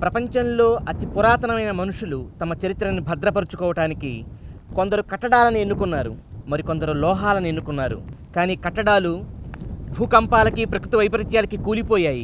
ప్రపంచంలో అతి పురాతనమైన మనుషులు తమ చరిత్రను భద్రపరుచుకోవటానికి కొందరు కట్టడాలను ఎన్నుకున్నారు, మరికొందరు లోహాలను ఎన్నుకున్నారు. కానీ కట్టడాలు భూకంపాలకి ప్రకృతి వైపరీత్యాలకి కూలిపోయాయి,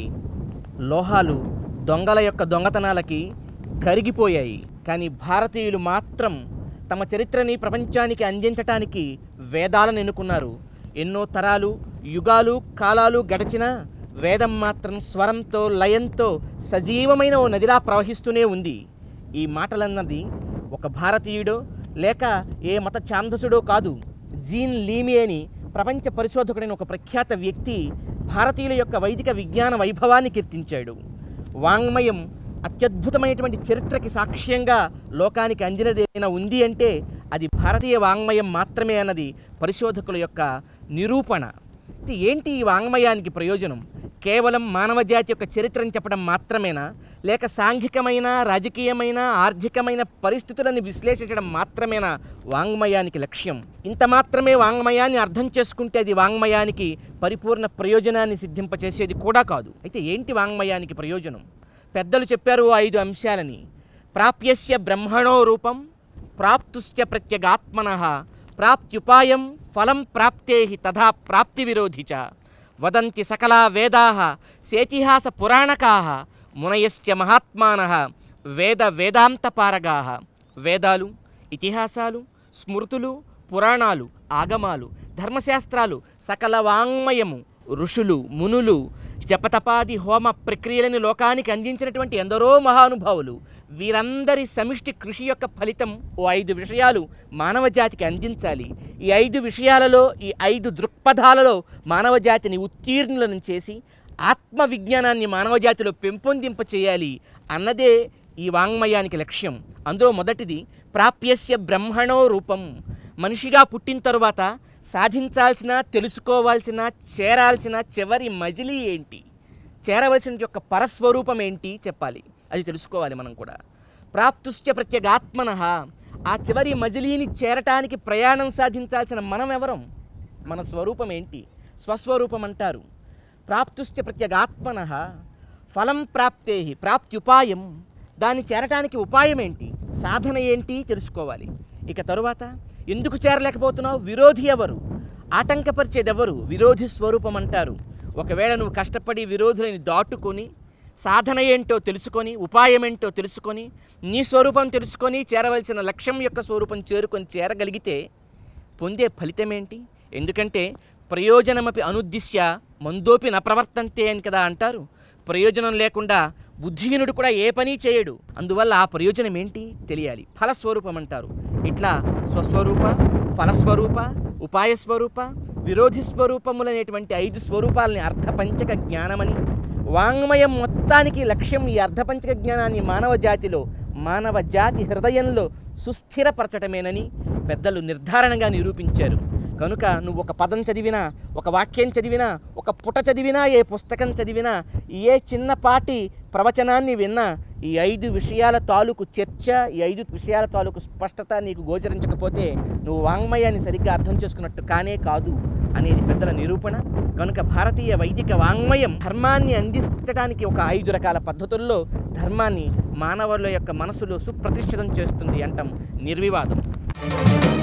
లోహాలు దొంగల యొక్క దొంగతనాలకి కరిగిపోయాయి. కానీ భారతీయులు మాత్రం తమ చరిత్రని ప్రపంచానికి అందించటానికి వేదాలను ఎన్నుకున్నారు. ఎన్నో తరాలు, యుగాలు, కాలాలు గడిచినా వేదం మాత్రం స్వరంతో, లయంతో సజీవమైన ఓ నదిలా ప్రవహిస్తూనే ఉంది. ఈ మాటలన్నది ఒక భారతీయుడో లేక ఏ మత ఛాందసుడో కాదు. జీన్ లీమి అని ప్రపంచ పరిశోధకుడైన ఒక ప్రఖ్యాత వ్యక్తి భారతీయుల యొక్క వైదిక విజ్ఞాన వైభవాన్ని కీర్తించాడు. వాంగ్మయం అత్యద్భుతమైనటువంటి చరిత్రకి సాక్ష్యంగా లోకానికి అందినదేదైనా ఉంది అంటే అది భారతీయ వాంగ్మయం మాత్రమే అన్నది పరిశోధకుల యొక్క నిరూపణ. ఏంటి ఈ వాంగ్మయానికి ప్రయోజనం? కేవలం మానవజాతి యొక్క చరిత్రను చెప్పడం మాత్రమేనా, లేక సాంఘికమైన, రాజకీయమైన, ఆర్థికమైన పరిస్థితులను విశ్లేషించడం మాత్రమేనా వాంగ్మయానికి లక్ష్యం? ఇంత మాత్రమే వాంగ్మయాన్ని అర్థం చేసుకుంటే అది వాంగ్మయానికి పరిపూర్ణ ప్రయోజనాన్ని సిద్ధింపచేసేది కూడా కాదు. అయితే ఏంటి వాంగ్మయానికి ప్రయోజనం? పెద్దలు చెప్పారు 5 అంశాలని. ప్రాప్యస్య బ్రహ్మణో రూపం, ప్రాప్తుశ్చ ప్రత్యగాత్మనః, ప్రాప్త్యుపాయం ఫలం ప్రాప్తేహి తథా ప్రాప్తి విరోధి చ, వదంతి సకలా వేదాః సేతిహాస పురాణకాః, మునయశ్చ మహాత్మానః వేద వేదాంతపారగాః. వేదాలు, ఇతిహాసాలు, స్మృతులు, పురాణాలు, ఆగమాలు, ధర్మశాస్త్రాలు, సకల వాంగ్మయము, ఋషులు, మునులు జపతపాది హోమ ప్రక్రియలను లోకానికి అందించినటువంటి ఎందరో మహానుభావులు, వీరందరి సమిష్టి కృషి యొక్క ఫలితం ఓ 5 విషయాలు మానవజాతికి అందించాలి. ఈ 5 విషయాలలో, ఈ 5 దృక్పథాలలో మానవజాతిని ఉత్తీర్ణులను చేసి ఆత్మవిజ్ఞానాన్ని మానవజాతిలో పెంపొందింప చేయాలి అన్నదే ఈ వాంగ్మయానికి లక్ష్యం. అందులో మొదటిది ప్రాప్యస్య బ్రహ్మణో రూపం. మనిషిగా పుట్టిన తరువాత సాధించాల్సిన, తెలుసుకోవాల్సిన, చేరాల్సిన చివరి మజిలీ ఏంటి, చేరవలసిన యొక్క పరస్వరూపం ఏంటి చెప్పాలి, అది తెలుసుకోవాలి మనం కూడా. ప్రాప్తుశ్చ ప్రత్యేగాత్మనః, ఆ చివరి మజిలీని చేరటానికి ప్రయాణం సాధించాల్సిన మనం ఎవరం, మన స్వరూపం ఏంటి, స్వస్వరూపం అంటారు. ప్రాప్తుశ్చ ప్రత్యేగాత్మనః ఫలం ప్రాప్తేహి, ప్రాప్త్యుపాయం, దాన్ని చేరటానికి ఉపాయం ఏంటి, సాధన ఏంటి తెలుసుకోవాలి. ఇక తరువాత ఎందుకు చేరలేకపోతున్నావు, విరోధి ఎవరు, ఆటంకపరిచేది ఎవరు, విరోధి స్వరూపం అంటారు. ఒకవేళ నువ్వు కష్టపడి విరోధులని దాటుకొని సాధన ఏంటో తెలుసుకొని, ఉపాయం ఏంటో తెలుసుకొని, నీ స్వరూపం తెలుసుకొని, చేరవలసిన లక్ష్యం యొక్క స్వరూపం చేరుకొని చేరగలిగితే పొందే ఫలితం ఏంటి? ఎందుకంటే ప్రయోజనమపి అనుద్దిశ్య మందోపి న ప్రవర్తంతే అని కదా అంటారు. ప్రయోజనం లేకుండా బుద్ధిహీనుడు కూడా ఏ పని చేయడు. అందువల్ల ఆ ప్రయోజనం ఏంటి తెలియాలి. ఫలస్వరూపం అంటారు. ఇట్లా స్వస్వరూప, ఫలస్వరూప, ఉపాయస్వరూప, విరోధి స్వరూపములనేటువంటి 5 స్వరూపాలని అర్ధపంచక జ్ఞానమని, వాంగ్మయం మొత్తానికి లక్ష్యం ఈ అర్ధపంచక జ్ఞానాన్ని మానవజాతిలో, మానవజాతి హృదయంలో సుస్థిరపరచటమేనని పెద్దలు నిర్ధారణగా నిరూపించారు. కనుక నువ్వు ఒక పదం చదివినా, ఒక వాక్యం చదివినా, ఒక పుట చదివినా, ఏ పుస్తకం చదివినా, ఏ చిన్నపాటి ప్రవచనాన్ని విన్నా, ఈ 5 విషయాల తాలూకు చర్చ, ఈ 5 విషయాల తాలూకు స్పష్టత నీకు గోచరించకపోతే నువ్వు వాంగ్మయాన్ని సరిగ్గా అర్థం చేసుకున్నట్టు కానే కాదు అనేది పెద్దల నిరూపణ. కనుక భారతీయ వైదిక వాంగ్మయం ధర్మాన్ని అందించడానికి ఒక 5 రకాల పద్ధతుల్లో ధర్మాన్ని మానవుల యొక్క మనసులో సుప్రతిష్ఠితం చేస్తుంది అంటాం నిర్వివాదం.